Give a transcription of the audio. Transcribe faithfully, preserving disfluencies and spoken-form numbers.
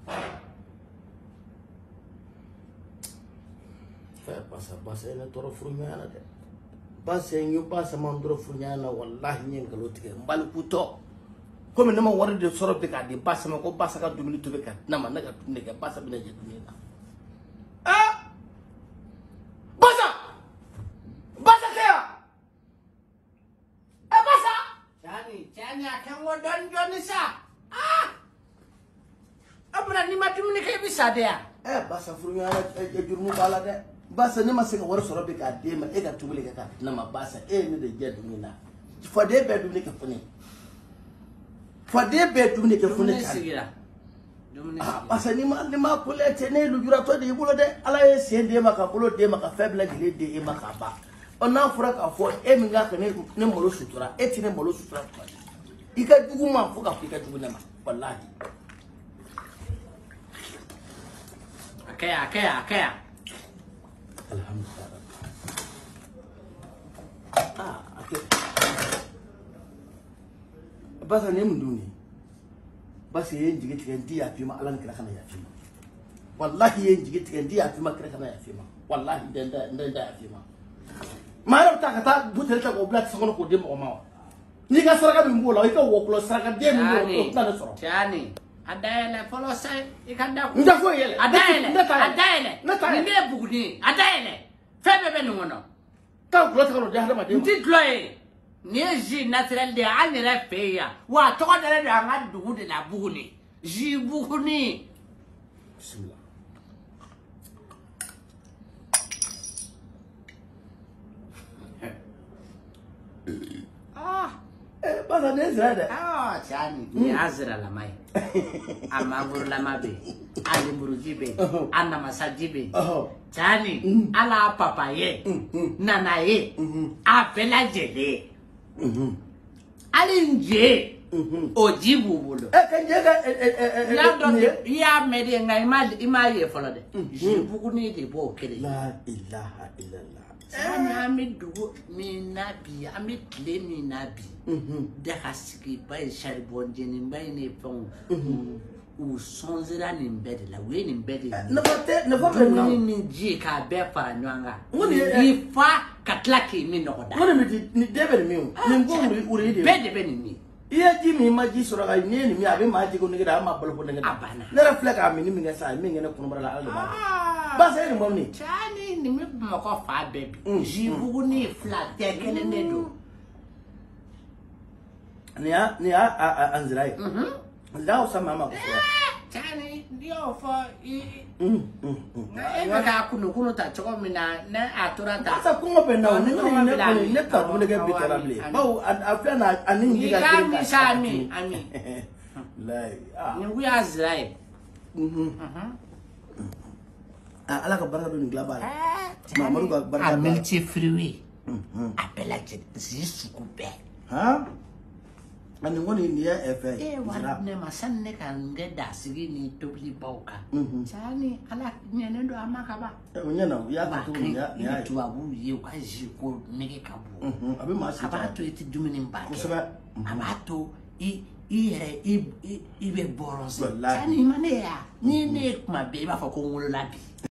Fais pas ça, pas ça, il est trop frumiana. Pas ça, il n'y a pas ça, mandro frumiana, wallahi, il y a un galotique, un baluputo. Comme nous avons de sorte de cas, des passes, mais qu'on passe à deux minutes de cas. Non, mais on n'a pas ça, mais ah! Basa! Basa kaya! Eh, basa! Chani, chani, akan wadon jonisa. Ah! Abra ni mati muni kay bisa dia. Eh, basa furunya e jurmu bala de. Basa ni masika wara soro be ka de ma e ga tubule ka na ma basa e ni de jedu ni na. Fode be du ni ka funi. Fode be du ni ka funi ka. Ah, basa ni ma ni ma kule tene lu jura to de bulo de ala e sen de ma ka bulo de ma ka faible gile de e ma ka ba. Ona fura ka fo e mi ga ka ne ne molo sutura e tine molo sutura ko. Ika dugu ma fu ka fu ka dugu na ma wallahi. Kaya, kaya, kaya. Alhamdulillah. Ah, okay. Basa ne munduni. Basa yin jigi tigan di ya fi ma alan kira kana ya fi ma. Wallahi yin jigi tigan di ya fi ma kira kana ya fi ma. Wallahi dan da dan da ya fi ma. Ma ra ta ka ta butel ta ko black sakono ko dem o ma. Ni ka saraka mi mbola, ika wo klo saraka dem mi ko ta na soro. Tiani. Adaele follow say ikanda ku ndafo yele adaele adaele nde buguni adaele febe be ngono ta ku lota ko jahra ma de ndi gloye ni ji naturel de anire feya wa to ko dere da nga dugu de la buguni ji buguni bismillah ah eh bana ne zada ah chani ni azra la mai amabur la mabe ali burujibe anna masajibe chani ala papaye nanaye apela jele ali nje ojibu bulo e kanje ga ya do ya mede ngai mal imaye folode jibu ni de bo kele la ilaha illallah Chani ami dugu mi nabi ami tle mi nabi de hasiki bay charbonje ni bay ni pon u sonzira ni mbede la we ni mbede na vote na vote ni ni ji ka be para nwanga ni fa katlaki mi no da woni mi ni debe mi ni ngomri uri de bede be ni mi iya ji mi ma ji soro ga ni ni mi abi ma ji ko ni da ma bolo ko ni da na reflect ami ni mi ngasa mi ngene ko bara la aldo ba ba sai ni momni chani ni mi ma ko fa baby ji bugu ni flat te kene ne do ni a ni a anzirai mhm nda o sama ma ko chani ndio fa i mm mm e ka kuno kuno ta choko mina na atura ta sa kungo pe na ni ni ne ne ka bule ke bitarable ba afia na anin diga ke ka sami ami lai ah ni wi azrai mhm mhm ala ka barka do ni global ma maru ka barka multi free mhm apela je si sukupe ha ani ngoni ni ya efe eh wala ne masan ne kan ngeda sigi ni tobli bauka chani ala nyene ndo amaka ba nyana ya ka to ya ya to abu ye kwa ji ko nege kabu abi ma si abato eti dumini mba ko saba abato i i i i be boronse chani mane ya ni ne kuma be ba fa ko ngolo labi